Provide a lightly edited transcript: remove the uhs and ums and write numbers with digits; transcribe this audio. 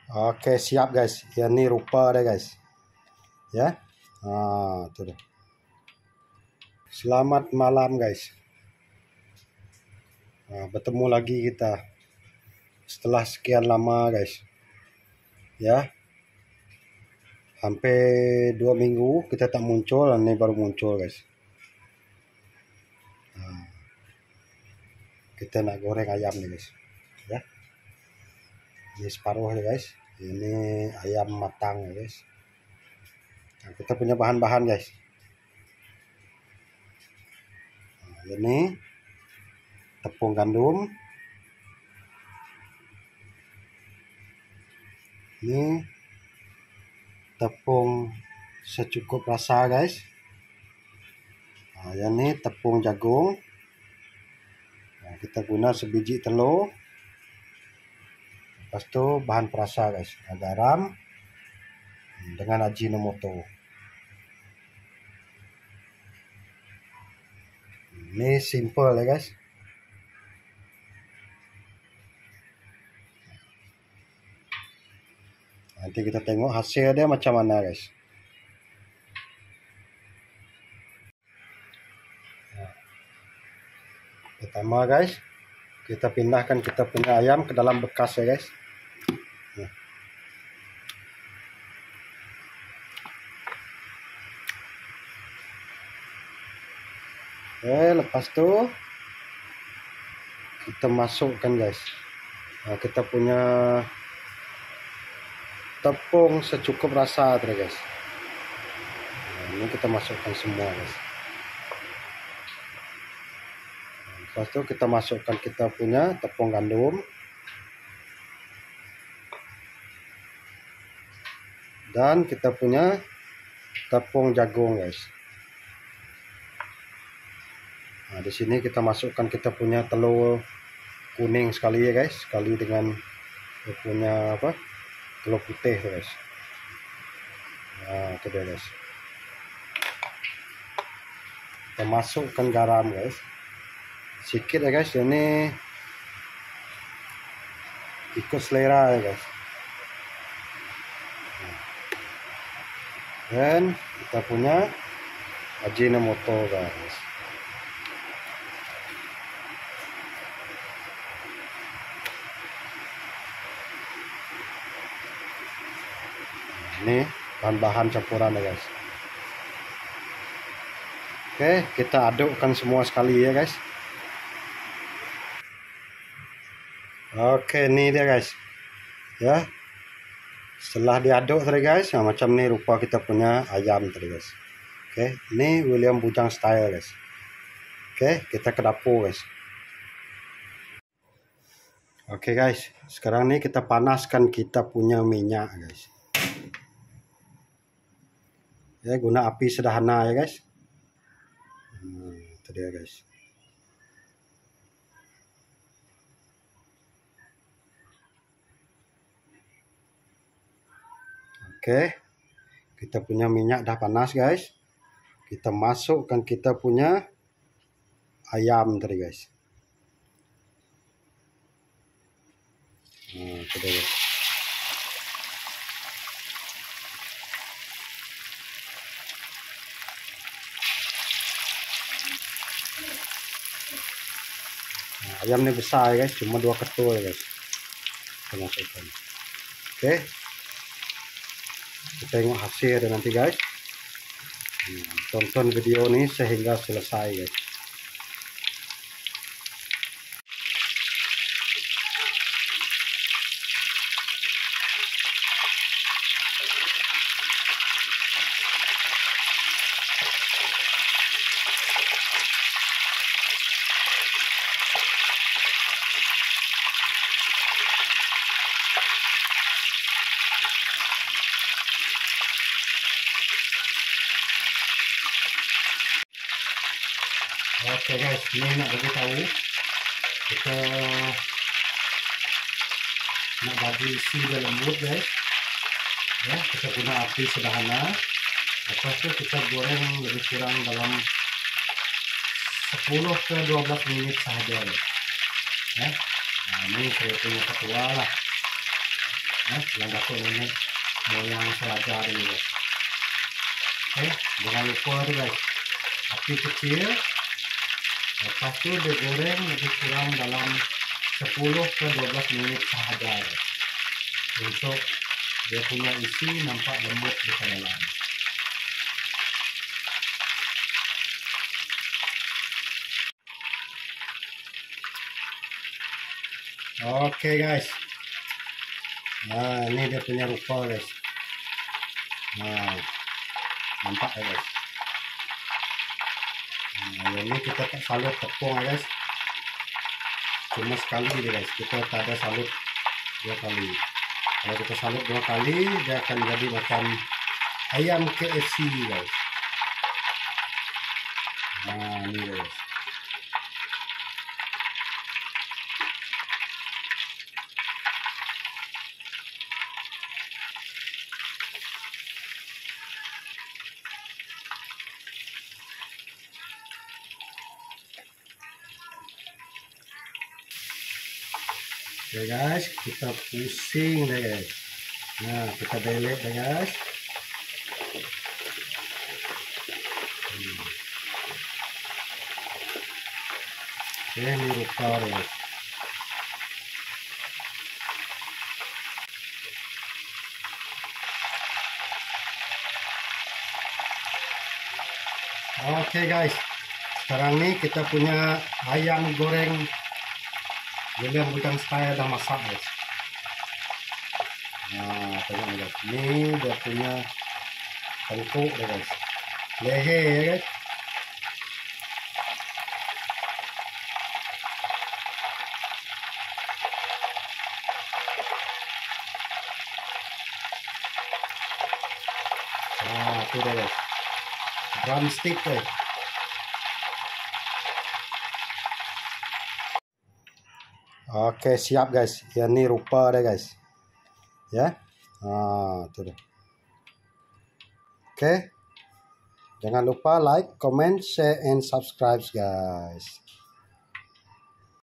Oke, siap guys. Ya, ini rupa deh guys. Ya. Tuh deh. Selamat malam guys. Bertemu lagi kita setelah sekian lama guys. Ya. Hampir 2 minggu kita tak muncul, ini baru muncul guys. Kita nak goreng ayam nih guys. Ya. Ini separuh ya guys. Ini ayam matang ya guys. Kita punya bahan-bahan guys. Ini tepung gandum. Ini tepung secukup rasa guys. Ini tepung jagung. Kita guna sebiji telur. Lepas tu bahan perasa guys, garam dengan Ajinomoto. Ini simple ya guys. Nanti kita tengok hasil dia macam mana guys. Pertama guys, kita pindahkan kita punya ayam ke dalam bekas ya guys. Lepas tu kita masukkan guys. Kita punya tepung secukup rasa tadi guys. Ini kita masukkan semua guys. Lepas tu kita masukkan kita punya tepung gandum. Dan kita punya tepung jagung guys. Di sini kita masukkan kita punya telur kuning sekali ya guys, sekali dengan punya telur putih guys. Itu dia guys. Kita masukkan garam guys, sedikit ya guys. Ini ikut selera ya guys. Dan kita punya Ajinomoto guys. Ini bahan-bahan campuran ya guys. Oke, kita adukkan semua sekali ya guys. Oke, ini dia guys. Ya. Setelah diaduk tadi guys, macam ini rupa kita punya ayam tadi guys. Oke, ini William Bujang style guys. Oke, kita ke dapur guys. Oke guys, sekarang ini kita panaskan kita punya minyak guys. Ya, guna api sederhana ya guys. Itu dia guys. Oke, kita punya minyak dah panas guys. Kita masukkan kita punya ayam tadi guys. Itu dia guys. Ayam ini besar ya guys, cuma 2 ketul ya guys. Kita masukkan. Oke. Kita tengok hasil nanti guys. Tonton video ini sehingga selesai guys. Oke guys, ini nak bagi tahu kita nak bagi isi dia lembut guys. Ya, kita guna api sederhana. Lepas itu kita goreng lebih kurang dalam 10 ke 12 menit saja guys. Ya. Ini saya punya ketua lah. yang dapat nenek moyang saya ajar ini guys. Jangan lupa tuh guys, api kecil. Lepas itu digoreng lebih kurang dalam 10 ke 12 menit sahaja guys, untuk dia punya isi nampak lembut di dalam. Oke guys, nah ini dia punya rupa guys. Nah nampak ya guys. Nah, ini kita tak salut tepung ya guys, cuma sekali deh guys, kita tak ada salut 2 kali. Kalau kita salut 2 kali dia akan jadi macam ayam KFC guys. Nah ini guys. Oke guys, kita pusing deh guys. Nah kita belek deh guys. Oke, ini rupa deh guys. Oke guys, sekarang nih kita punya ayam goreng William Bujang Style dah masak guys. Nah tengok guys, ini dia punya tengkuk deh guys, leher ya guys. Nah itu deh guys, drumstick deh. Oke siap guys, ya ini rupa deh guys ya. Nah itu deh. Oke, jangan lupa like, comment, share, and subscribe guys.